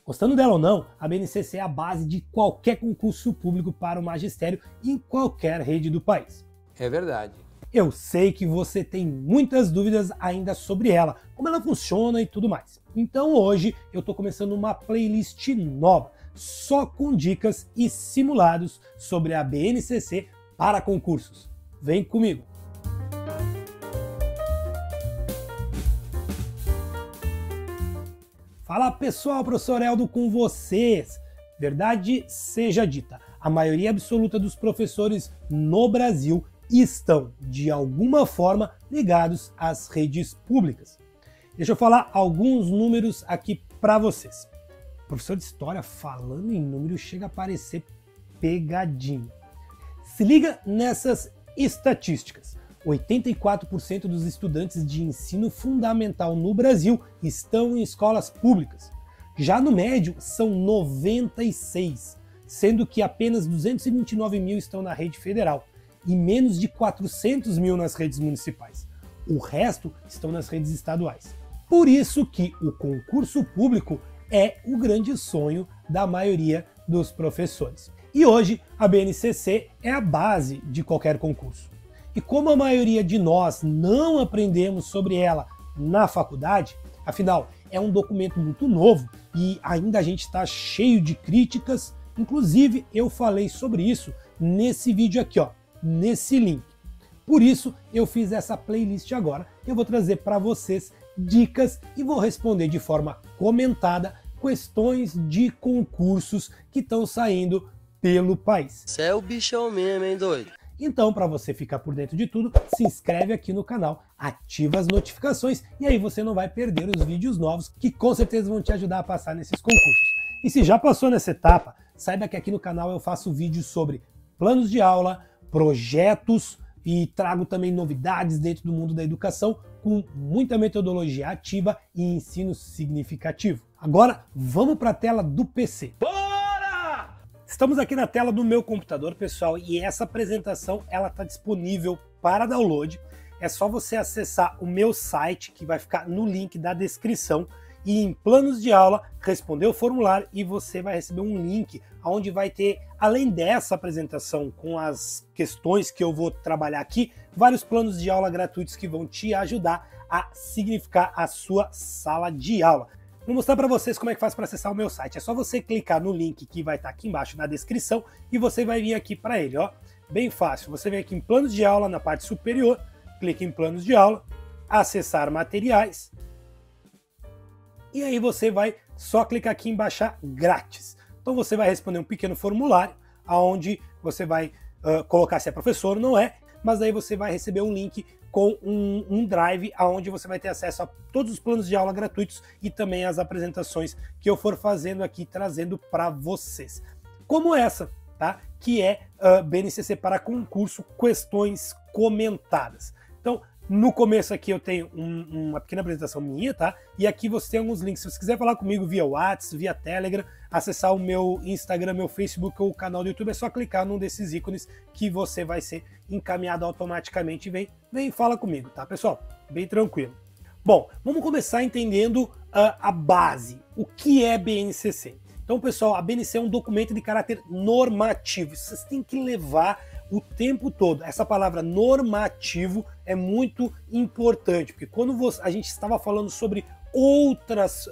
Gostando dela ou não, a BNCC é a base de qualquer concurso público para o magistério em qualquer rede do país. É verdade. Eu sei que você tem muitas dúvidas ainda sobre ela, como ela funciona e tudo mais. Então hoje eu estou começando uma playlist nova, só com dicas e simulados sobre a BNCC para concursos. Vem comigo! Fala pessoal, professor Eldo com vocês! Verdade seja dita, a maioria absoluta dos professores no Brasil estão, de alguma forma, ligados às redes públicas. Deixa eu falar alguns números aqui para vocês. O professor de História, falando em números, chega a parecer pegadinho. Se liga nessas estatísticas. 84% dos estudantes de ensino fundamental no Brasil estão em escolas públicas. Já no médio, são 96%, sendo que apenas 229 mil estão na rede federal e menos de 400 mil nas redes municipais. O resto estão nas redes estaduais. Por isso que o concurso público é o grande sonho da maioria dos professores. E hoje a BNCC é a base de qualquer concurso. E como a maioria de nós não aprendemos sobre ela na faculdade, afinal é um documento muito novo e ainda a gente está cheio de críticas, inclusive eu falei sobre isso nesse vídeo aqui, ó, nesse link. Por isso eu fiz essa playlist agora, eu vou trazer para vocês dicas e vou responder de forma comentada questões de concursos que estão saindo pelo país. Você é o bichão mesmo, hein, doido? Então, para você ficar por dentro de tudo, se inscreve aqui no canal, ativa as notificações e aí você não vai perder os vídeos novos que com certeza vão te ajudar a passar nesses concursos. E se já passou nessa etapa, saiba que aqui no canal eu faço vídeos sobre planos de aula, projetos e trago também novidades dentro do mundo da educação com muita metodologia ativa e ensino significativo. Agora, vamos para a tela do PC. Estamos aqui na tela do meu computador, pessoal, e essa apresentação ela está disponível para download. É só você acessar o meu site, que vai ficar no link da descrição, e em planos de aula, responder o formulário e você vai receber um link onde vai ter, além dessa apresentação com as questões que eu vou trabalhar aqui, vários planos de aula gratuitos que vão te ajudar a significar a sua sala de aula. Vou mostrar para vocês como é que faz para acessar o meu site. É só você clicar no link que vai estar aqui embaixo na descrição e você vai vir aqui para ele, ó. Bem fácil. Você vem aqui em planos de aula na parte superior, clica em planos de aula, acessar materiais e aí você vai só clicar aqui em baixar grátis. Então você vai responder um pequeno formulário aonde você vai colocar se é professor ou não é, mas aí você vai receber um link com um drive onde você vai ter acesso a todos os planos de aula gratuitos e também as apresentações que eu for fazendo aqui, trazendo para vocês. Como essa, tá? Que é BNCC para concurso, questões comentadas. Então, no começo aqui eu tenho uma pequena apresentação minha, tá? E aqui você tem alguns links. Se você quiser falar comigo via WhatsApp, via Telegram, acessar o meu Instagram, meu Facebook ou o canal do YouTube, é só clicar num desses ícones que você vai ser encaminhado automaticamente. Vem e fala comigo, tá, pessoal? Bem tranquilo. Bom, vamos começar entendendo a base. O que é BNCC? Então, pessoal, a BNCC é um documento de caráter normativo. Vocês têm que levar o tempo todo. Essa palavra normativo é muito importante, porque quando a gente estava falando sobre outras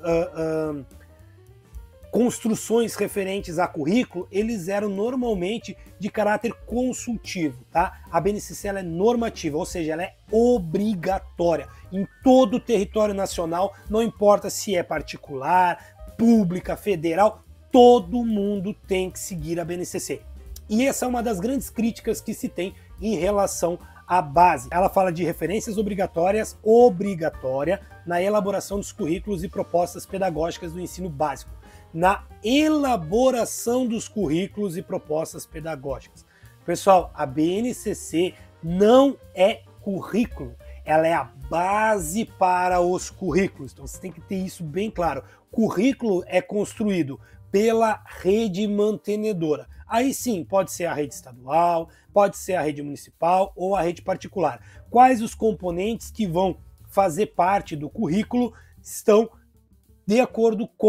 construções referentes a currículo, eles eram normalmente de caráter consultivo, tá? A BNCC ela é normativa, ou seja, ela é obrigatória em todo o território nacional, não importa se é particular, pública, federal, todo mundo tem que seguir a BNCC. E essa é uma das grandes críticas que se tem em relação à base. Ela fala de referências obrigatórias, obrigatória, na elaboração dos currículos e propostas pedagógicas do ensino básico. Na elaboração dos currículos e propostas pedagógicas. Pessoal, a BNCC não é currículo, ela é a base para os currículos. Então você tem que ter isso bem claro. Currículo é construído pela rede mantenedora. Aí sim, pode ser a rede estadual, pode ser a rede municipal ou a rede particular. Quais os componentes que vão fazer parte do currículo estão de acordo com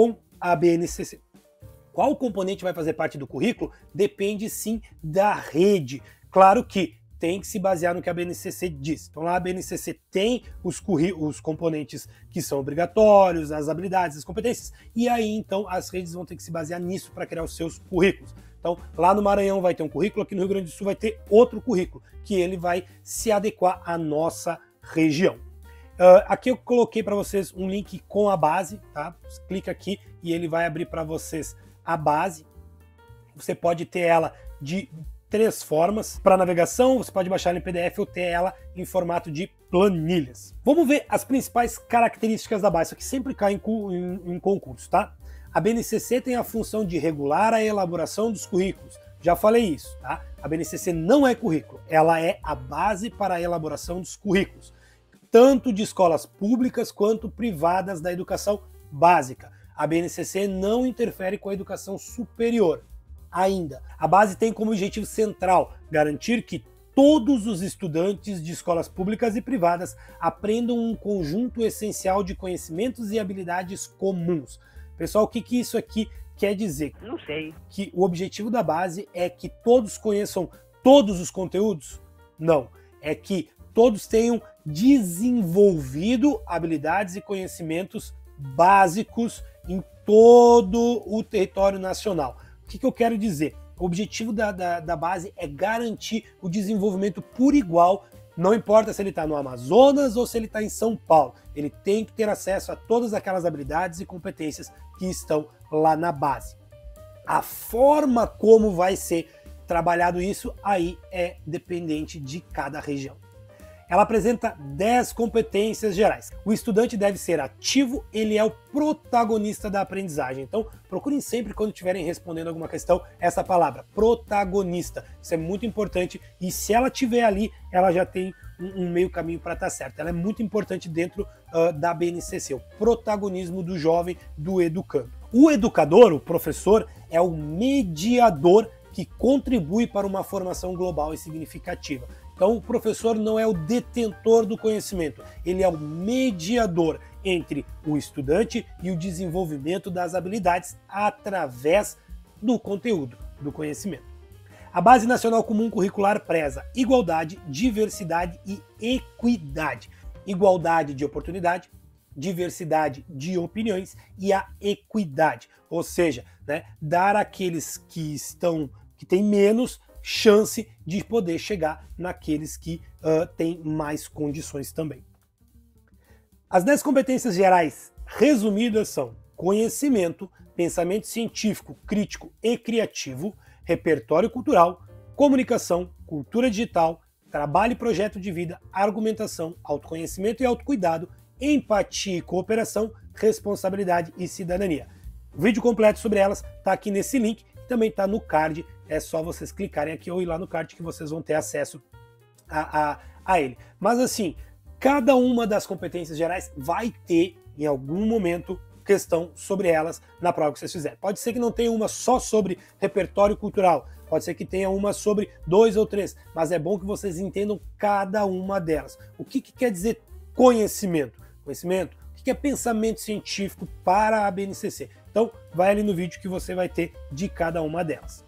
a BNCC. Qual componente vai fazer parte do currículo? Depende sim da rede. Claro que tem que se basear no que a BNCC diz. Então lá a BNCC tem os componentes que são obrigatórios, as habilidades, as competências, e aí então as redes vão ter que se basear nisso para criar os seus currículos. Então lá no Maranhão vai ter um currículo, aqui no Rio Grande do Sul vai ter outro currículo, que ele vai se adequar à nossa região. Aqui eu coloquei para vocês um link com a base, tá? Você clica aqui e ele vai abrir para vocês a base. Você pode ter ela de 3 formas. Para navegação, você pode baixar ela em PDF ou ter ela em formato de planilhas. Vamos ver as principais características da base, isso aqui sempre cai em concurso, tá? A BNCC tem a função de regular a elaboração dos currículos. Já falei isso, tá? A BNCC não é currículo, ela é a base para a elaboração dos currículos, tanto de escolas públicas quanto privadas da educação básica. A BNCC não interfere com a educação superior. Ainda, a base tem como objetivo central garantir que todos os estudantes de escolas públicas e privadas aprendam um conjunto essencial de conhecimentos e habilidades comuns. Pessoal, o que isso aqui quer dizer? Não sei. Que o objetivo da base é que todos conheçam todos os conteúdos? Não. É que todos tenham desenvolvido habilidades e conhecimentos básicos em todo o território nacional. O que eu quero dizer? O objetivo da base é garantir o desenvolvimento por igual, não importa se ele está no Amazonas ou se ele está em São Paulo. Ele tem que ter acesso a todas aquelas habilidades e competências que estão lá na base. A forma como vai ser trabalhado isso aí é dependente de cada região. Ela apresenta 10 competências gerais. O estudante deve ser ativo, ele é o protagonista da aprendizagem. Então, procurem sempre, quando estiverem respondendo alguma questão, essa palavra, protagonista. Isso é muito importante e se ela estiver ali, ela já tem um meio caminho para estar certa. Ela é muito importante dentro da BNCC, o protagonismo do jovem, do educando. O educador, o professor, é o mediador que contribui para uma formação global e significativa. Então, o professor não é o detentor do conhecimento, ele é o mediador entre o estudante e o desenvolvimento das habilidades através do conteúdo, do conhecimento. A Base Nacional Comum Curricular preza igualdade, diversidade e equidade. Igualdade de oportunidade, diversidade de opiniões e a equidade, ou seja, né, dar àqueles que têm menos chance de poder chegar naqueles que têm mais condições também. As 10 competências gerais resumidas são conhecimento, pensamento científico, crítico e criativo, repertório cultural, comunicação, cultura digital, trabalho e projeto de vida, argumentação, autoconhecimento e autocuidado, empatia e cooperação, responsabilidade e cidadania. O vídeo completo sobre elas está aqui nesse link, também está no card, é só vocês clicarem aqui ou ir lá no card que vocês vão ter acesso a ele. Mas assim, cada uma das competências gerais vai ter, em algum momento, questão sobre elas na prova que vocês fizerem. Pode ser que não tenha uma só sobre repertório cultural, pode ser que tenha uma sobre 2 ou 3, mas é bom que vocês entendam cada uma delas. O que quer dizer conhecimento? Conhecimento, o que é pensamento científico para a BNCC? Então, vai ali no vídeo que você vai ter de cada uma delas.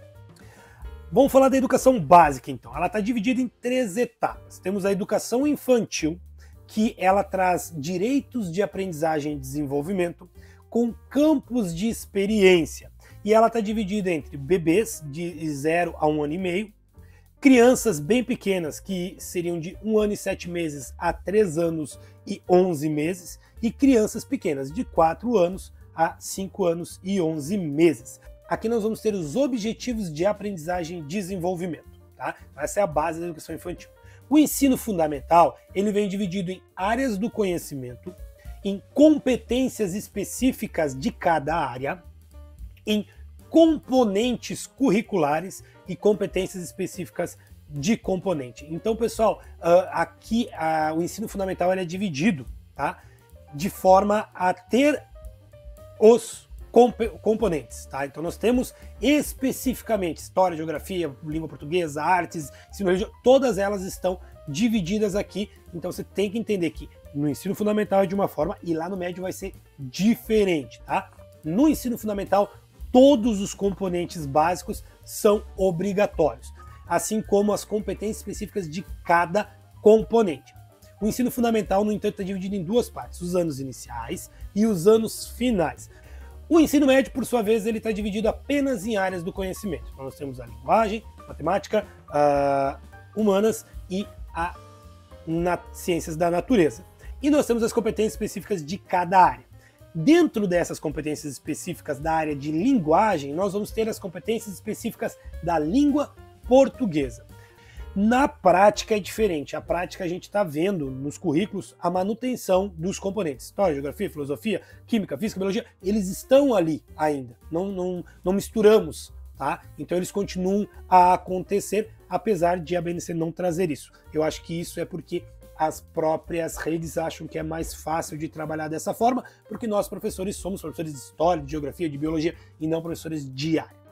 Vamos falar da educação básica, então. Ela está dividida em 3 etapas. Temos a educação infantil, que ela traz direitos de aprendizagem e desenvolvimento com campos de experiência. E ela está dividida entre bebês de 0 a 1 ano e meio, crianças bem pequenas, que seriam de 1 ano e 7 meses a 3 anos e 11 meses, e crianças pequenas de 4 anos a 5 anos e 11 meses. Aqui nós vamos ter os objetivos de aprendizagem e desenvolvimento, tá? Essa é a base da educação infantil. O ensino fundamental, ele vem dividido em áreas do conhecimento, em competências específicas de cada área, em componentes curriculares e competências específicas de componente. Então, pessoal, aqui o ensino fundamental ele é dividido, tá? De forma a ter os componentes, tá? Então nós temos especificamente história, geografia, língua portuguesa, artes, ensino religioso, todas elas estão divididas aqui. Então você tem que entender que no ensino fundamental é de uma forma e lá no médio vai ser diferente, tá? No ensino fundamental, todos os componentes básicos são obrigatórios, assim como as competências específicas de cada componente. O ensino fundamental, no entanto, está dividido em duas partes, os anos iniciais e os anos finais. O ensino médio, por sua vez, ele está dividido apenas em áreas do conhecimento. Então, nós temos a linguagem, matemática, humanas e ciências da natureza. E nós temos as competências específicas de cada área. Dentro dessas competências específicas da área de linguagem, nós vamos ter as competências específicas da língua portuguesa. Na prática é diferente. A prática a gente está vendo nos currículos a manutenção dos componentes. História, geografia, filosofia, química, física, biologia, eles estão ali ainda. Não misturamos, tá? Então eles continuam a acontecer, apesar de a BNCC não trazer isso. Eu acho que isso é porque as próprias redes acham que é mais fácil de trabalhar dessa forma, porque nós professores somos professores de história, de geografia, de biologia e não professores de área.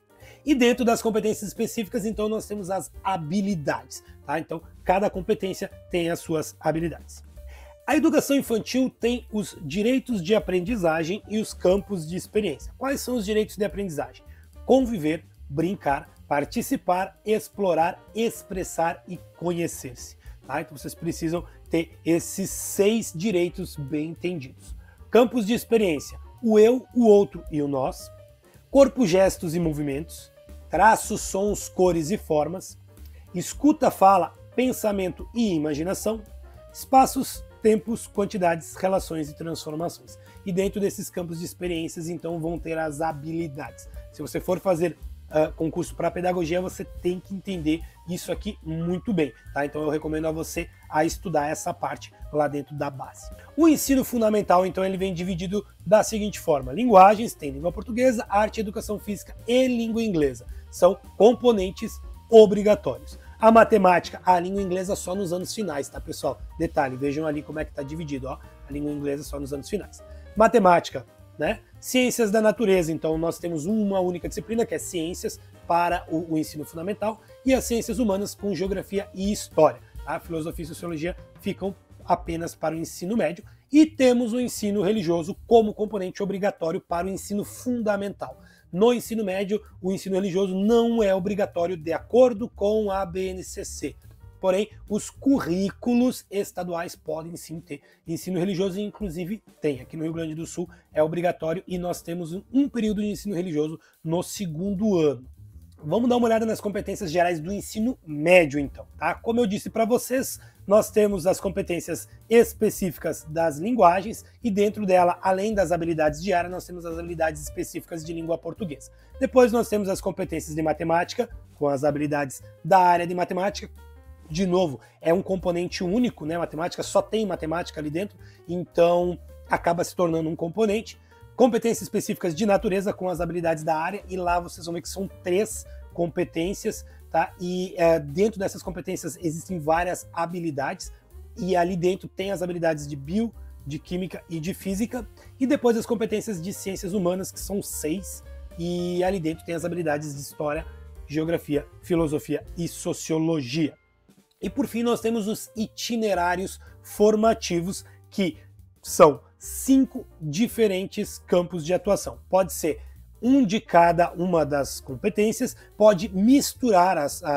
E dentro das competências específicas, então, nós temos as habilidades, tá? Então, cada competência tem as suas habilidades. A educação infantil tem os direitos de aprendizagem e os campos de experiência. Quais são os direitos de aprendizagem? Conviver, brincar, participar, explorar, expressar e conhecer-se. Tá? Então, vocês precisam ter esses 6 direitos bem entendidos. Campos de experiência: o eu, o outro e o nós. Corpo, gestos e movimentos, traços, sons, cores e formas, escuta, fala, pensamento e imaginação, espaços, tempos, quantidades, relações e transformações. E dentro desses campos de experiências, então, vão ter as habilidades. Se você for fazer concurso para pedagogia, você tem que entender isso aqui muito bem, tá? Então eu recomendo a você a estudar essa parte lá dentro da base. O ensino fundamental, então, ele vem dividido da seguinte forma: linguagens, tem língua portuguesa, arte, educação física e língua inglesa. São componentes obrigatórios. A matemática, a língua inglesa só nos anos finais, tá, pessoal? Detalhe, vejam ali como é que tá dividido, ó. A língua inglesa só nos anos finais. Matemática, né? Ciências da natureza, então nós temos uma única disciplina, que é ciências, para o ensino fundamental, e as ciências humanas com geografia e história. Tá? Filosofia e sociologia ficam apenas para o ensino médio, e temos o ensino religioso como componente obrigatório para o ensino fundamental. No ensino médio, o ensino religioso não é obrigatório de acordo com a BNCC. Porém, os currículos estaduais podem sim ter ensino religioso, e inclusive tem. Aqui no Rio Grande do Sul é obrigatório, e nós temos um período de ensino religioso no 2º ano. Vamos dar uma olhada nas competências gerais do ensino médio, então, tá? Como eu disse para vocês, nós temos as competências específicas das linguagens, e dentro dela, além das habilidades de área, nós temos as habilidades específicas de língua portuguesa. Depois nós temos as competências de matemática, com as habilidades da área de matemática. De novo, é um componente único, né? Matemática só tem matemática ali dentro, então acaba se tornando um componente. Competências específicas de natureza com as habilidades da área, e lá vocês vão ver que são 3 competências, tá? E dentro dessas competências existem várias habilidades, e ali dentro tem as habilidades de bio, de química e de física, e depois as competências de ciências humanas, que são 6, e ali dentro tem as habilidades de história, geografia, filosofia e sociologia. E por fim nós temos os itinerários formativos, que são 5 diferentes campos de atuação. Pode ser um de cada uma das competências, pode misturar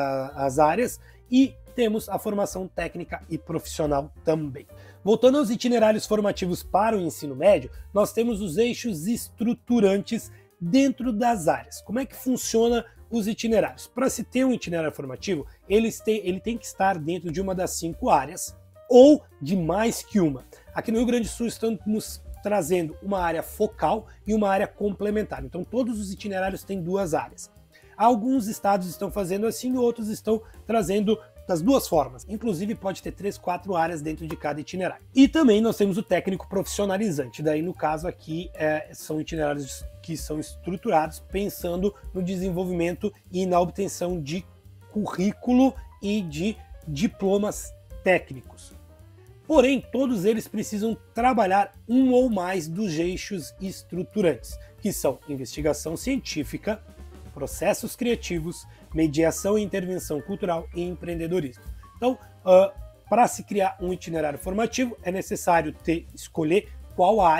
as áreas, e temos a formação técnica e profissional também. Voltando aos itinerários formativos para o ensino médio, nós temos os eixos estruturantes dentro das áreas. Como é que funciona os itinerários? Para se ter um itinerário formativo, ele tem que estar dentro de uma das 5 áreas, ou de mais que uma. Aqui no Rio Grande do Sul estamos trazendo uma área focal e uma área complementar. Então todos os itinerários têm 2 áreas. Alguns estados estão fazendo assim, outros estão trazendo das 2 formas. Inclusive pode ter 3, 4 áreas dentro de cada itinerário. E também nós temos o técnico profissionalizante. Daí no caso aqui são itinerários que são estruturados pensando no desenvolvimento e na obtenção de currículo e de diplomas técnicos. Porém, todos eles precisam trabalhar um ou mais dos eixos estruturantes, que são investigação científica, processos criativos, mediação e intervenção cultural e empreendedorismo. Então, para se criar um itinerário formativo, é necessário escolher qual área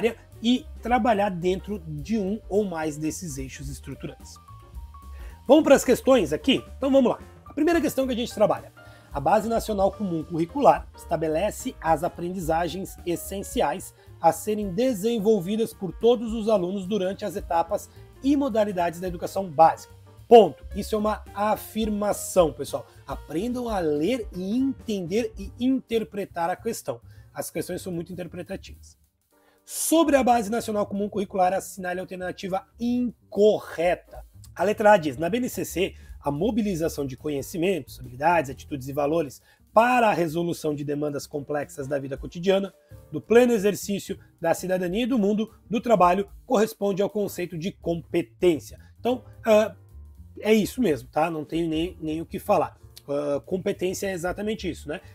e trabalhar dentro de um ou mais desses eixos estruturantes. Vamos para as questões aqui? Então vamos lá. A primeira questão que a gente trabalha. A Base Nacional Comum Curricular estabelece as aprendizagens essenciais a serem desenvolvidas por todos os alunos durante as etapas e modalidades da educação básica. Ponto. Isso é uma afirmação, pessoal. Aprendam a ler e entender e interpretar a questão. As questões são muito interpretativas. Sobre a Base Nacional Comum Curricular, assinale a alternativa incorreta. A letra A diz, na BNCC, a mobilização de conhecimentos, habilidades, atitudes e valores para a resolução de demandas complexas da vida cotidiana, do pleno exercício da cidadania e do mundo do trabalho, corresponde ao conceito de competência. Então, é isso mesmo, tá? Não tenho nem o que falar. Competência é exatamente isso, né?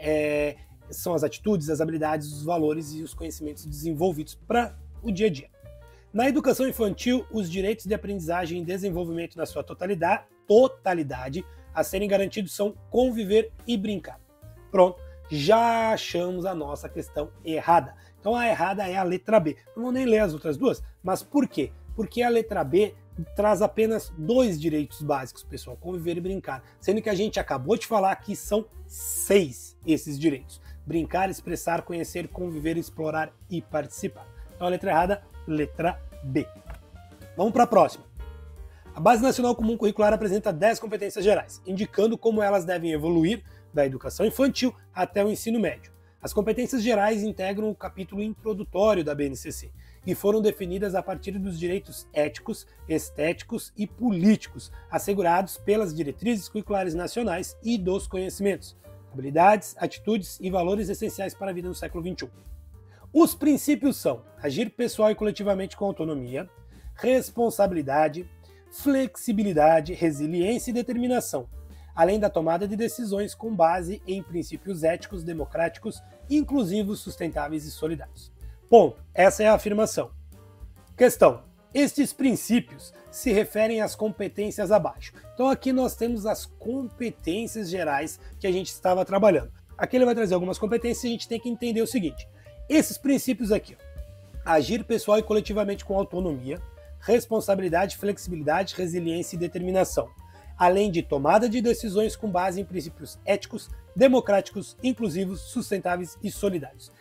São as atitudes, as habilidades, os valores e os conhecimentos desenvolvidos para o dia a dia. Na educação infantil, os direitos de aprendizagem e desenvolvimento na sua totalidade a serem garantidos são conviver e brincar. Pronto, já achamos a nossa questão errada. Então a errada é a letra B. Não vou nem ler as outras duas, mas por quê? Porque a letra B traz apenas 2 direitos básicos, pessoal, conviver e brincar, sendo que a gente acabou de falar que são 6 esses direitos. Brincar, expressar, conhecer, conviver, explorar e participar. Então a letra errada, letra B. Vamos para a próxima. A Base Nacional Comum Curricular apresenta 10 competências gerais, indicando como elas devem evoluir da educação infantil até o ensino médio. As competências gerais integram o capítulo introdutório da BNCC e foram definidas a partir dos direitos éticos, estéticos e políticos assegurados pelas diretrizes curriculares nacionais e dos conhecimentos, habilidades, atitudes e valores essenciais para a vida no século XXI. Os princípios são agir pessoal e coletivamente com autonomia, responsabilidade, flexibilidade, resiliência e determinação, além da tomada de decisões com base em princípios éticos, democráticos, inclusivos, sustentáveis e solidários. Ponto. Essa é a afirmação. Questão. Estes princípios se referem às competências abaixo. Então aqui nós temos as competências gerais que a gente estava trabalhando. Aqui ele vai trazer algumas competências e a gente tem que entender o seguinte. Esses princípios aqui, ó, agir pessoal e coletivamente com autonomia, responsabilidade, flexibilidade, resiliência e determinação, além de tomada de decisões com base em princípios éticos, democráticos, inclusivos, sustentáveis e solidários.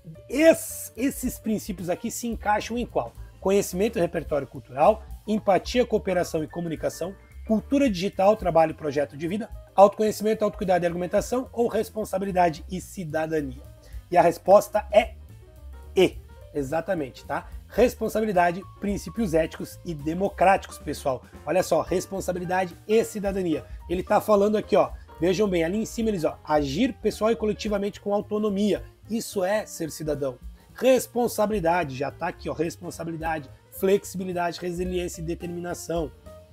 Esses princípios aqui se encaixam em qual? Conhecimento e repertório cultural, empatia, cooperação e comunicação, cultura digital, trabalho e projeto de vida, autoconhecimento, autocuidado e argumentação ou responsabilidade e cidadania. E a resposta é E. Exatamente, tá? Responsabilidade, princípios éticos e democráticos, pessoal. Olha só, responsabilidade e cidadania. Ele tá falando aqui, ó, vejam bem, ali em cima eles, ó, agir pessoal e coletivamente com autonomia. Isso é ser cidadão. Responsabilidade, já tá aqui, ó, responsabilidade, flexibilidade, resiliência e determinação.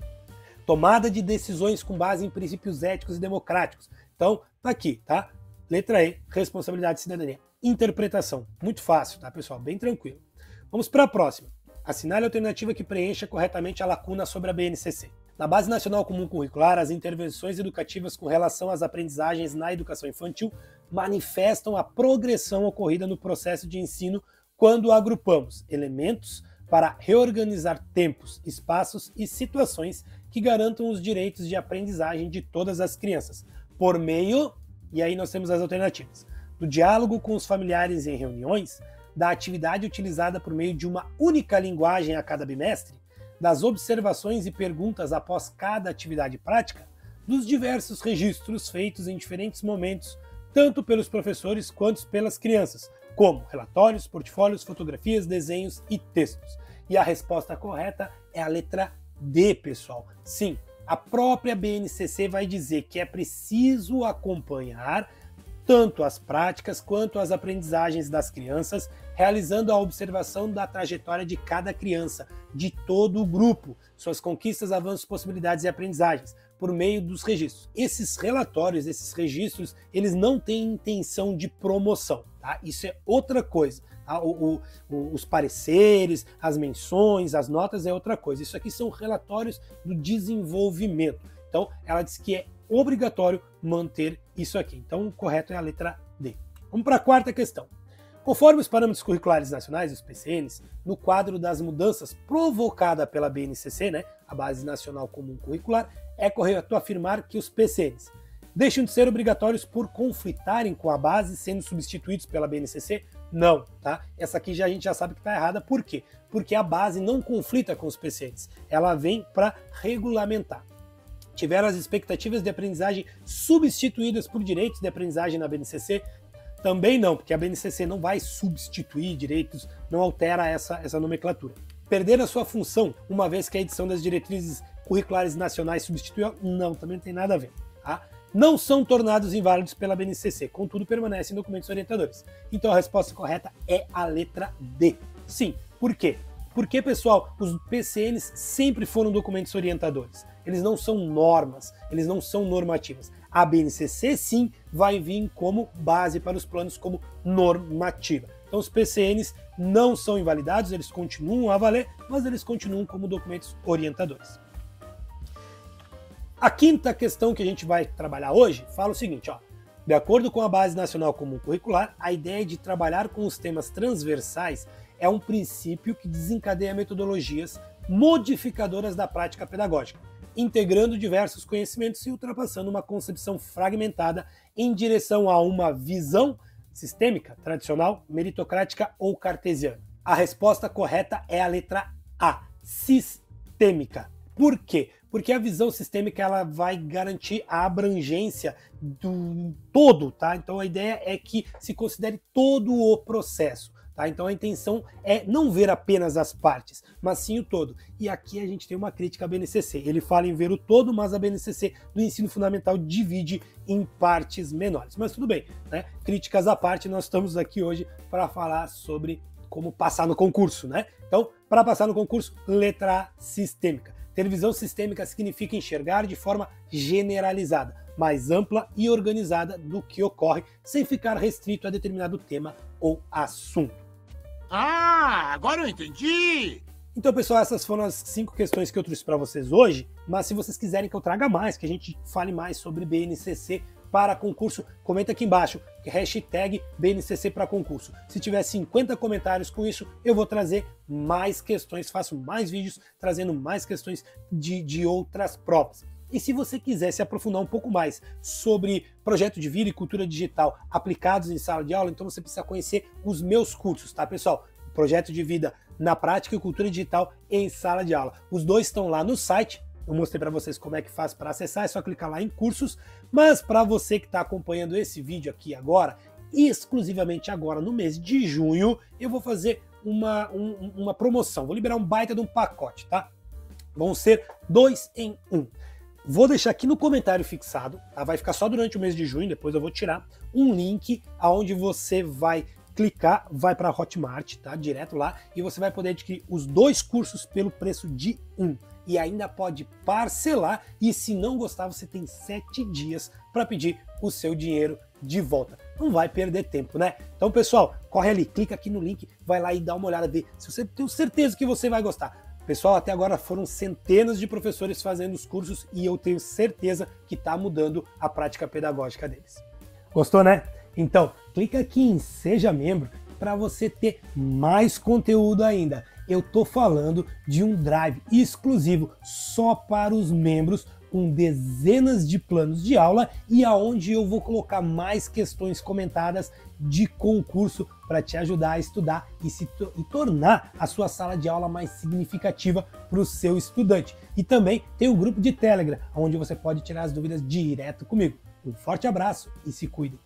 Tomada de decisões com base em princípios éticos e democráticos. Então, tá aqui, tá? Letra E, responsabilidade e cidadania. Interpretação, muito fácil, tá, pessoal? Bem tranquilo. Vamos para a próxima. Assinale a alternativa que preencha corretamente a lacuna sobre a BNCC. Na Base Nacional Comum Curricular, as intervenções educativas com relação às aprendizagens na educação infantil manifestam a progressão ocorrida no processo de ensino quando agrupamos elementos para reorganizar tempos, espaços e situações que garantam os direitos de aprendizagem de todas as crianças, por meio, e aí nós temos as alternativas, do diálogo com os familiares em reuniões, da atividade utilizada por meio de uma única linguagem a cada bimestre, das observações e perguntas após cada atividade prática, dos diversos registros feitos em diferentes momentos, tanto pelos professores quanto pelas crianças, como relatórios, portfólios, fotografias, desenhos e textos. E a resposta correta é a letra D, pessoal. Sim, a própria BNCC vai dizer que é preciso acompanhar tanto as práticas quanto as aprendizagens das crianças, realizando a observação da trajetória de cada criança, de todo o grupo, suas conquistas, avanços, possibilidades e aprendizagens, por meio dos registros. Esses relatórios, esses registros, eles não têm intenção de promoção, tá? Isso é outra coisa. Tá? Os pareceres, as menções, as notas é outra coisa. Isso aqui são relatórios do desenvolvimento. Então, ela diz que é obrigatório manter isso aqui. Então, o correto é a letra D. Vamos para a quarta questão. Conforme os parâmetros curriculares nacionais, os PCNs, no quadro das mudanças provocadas pela BNCC, né, a Base Nacional Comum Curricular, é correto afirmar que os PCNs deixam de ser obrigatórios por conflitarem com a base, sendo substituídos pela BNCC? Não, tá? Essa aqui a gente já sabe que está errada. Por quê? Porque a base não conflita com os PCNs, ela vem para regulamentar. Tiveram as expectativas de aprendizagem substituídas por direitos de aprendizagem na BNCC? Também não, porque a BNCC não vai substituir direitos, não altera essa nomenclatura. Perder a sua função, uma vez que a edição das diretrizes curriculares nacionais substituiu? Não, também não tem nada a ver. Tá? Não são tornados inválidos pela BNCC, contudo permanecem em documentos orientadores. Então a resposta correta é a letra D. Sim, por quê? Porque, pessoal, os PCNs sempre foram documentos orientadores. Eles não são normas, eles não são normativas. A BNCC, sim, vai vir como base para os planos como normativa. Então os PCNs não são invalidados, eles continuam a valer, mas eles continuam como documentos orientadores. A quinta questão que a gente vai trabalhar hoje fala o seguinte, ó. De acordo com a Base Nacional Comum Curricular, a ideia de trabalhar com os temas transversais é um princípio que desencadeia metodologias modificadoras da prática pedagógica, integrando diversos conhecimentos e ultrapassando uma concepção fragmentada em direção a uma visão sistêmica, tradicional, meritocrática ou cartesiana. A resposta correta é a letra A, sistêmica. Por quê? Porque a visão sistêmica ela vai garantir a abrangência do todo, tá? Então a ideia é que se considere todo o processo, tá? Então a intenção é não ver apenas as partes, mas sim o todo. E aqui a gente tem uma crítica à BNCC. Ele fala em ver o todo, mas a BNCC no ensino fundamental divide em partes menores. Mas tudo bem, né? Críticas à parte, nós estamos aqui hoje para falar sobre como passar no concurso, né? Então, para passar no concurso, letra A, sistêmica. Ter visão sistêmica significa enxergar de forma generalizada, mais ampla e organizada do que ocorre, sem ficar restrito a determinado tema ou assunto. Ah, agora eu entendi! Então, pessoal, essas foram as 5 questões que eu trouxe para vocês hoje, mas se vocês quiserem que eu traga mais, que a gente fale mais sobre BNCC para concurso, comenta aqui embaixo, hashtag BNCC para concurso. Se tiver 50 comentários com isso, eu vou trazer mais questões, faço mais vídeos trazendo mais questões de outras provas. E se você quiser se aprofundar um pouco mais sobre projeto de vida e cultura digital aplicados em sala de aula, então você precisa conhecer os meus cursos, tá, pessoal? Projeto de vida na prática e cultura digital em sala de aula. Os dois estão lá no site. Eu mostrei para vocês como é que faz para acessar, é só clicar lá em cursos, mas para você que está acompanhando esse vídeo aqui agora, exclusivamente agora no mês de junho, eu vou fazer uma promoção, vou liberar um baita de um pacote, tá? Vão ser 2 em 1. Vou deixar aqui no comentário fixado, tá? Vai ficar só durante o mês de junho, depois eu vou tirar um link aonde você vai clicar, vai para a Hotmart, tá? Direto lá, e você vai poder adquirir os 2 cursos pelo preço de um. E ainda pode parcelar, e se não gostar, você tem 7 dias para pedir o seu dinheiro de volta. Não vai perder tempo, né? Então, pessoal, corre ali, clica aqui no link, vai lá e dá uma olhada, vê se você tem certeza que você vai gostar. Pessoal, até agora foram centenas de professores fazendo os cursos e eu tenho certeza que está mudando a prática pedagógica deles. Gostou, né? Então, clica aqui em Seja Membro para você ter mais conteúdo ainda. Eu tô falando de um drive exclusivo só para os membros, com dezenas de planos de aula e aonde eu vou colocar mais questões comentadas de concurso para te ajudar a estudar e tornar a sua sala de aula mais significativa para o seu estudante. E também tem o grupo de Telegram, onde você pode tirar as dúvidas direto comigo. Um forte abraço e se cuide.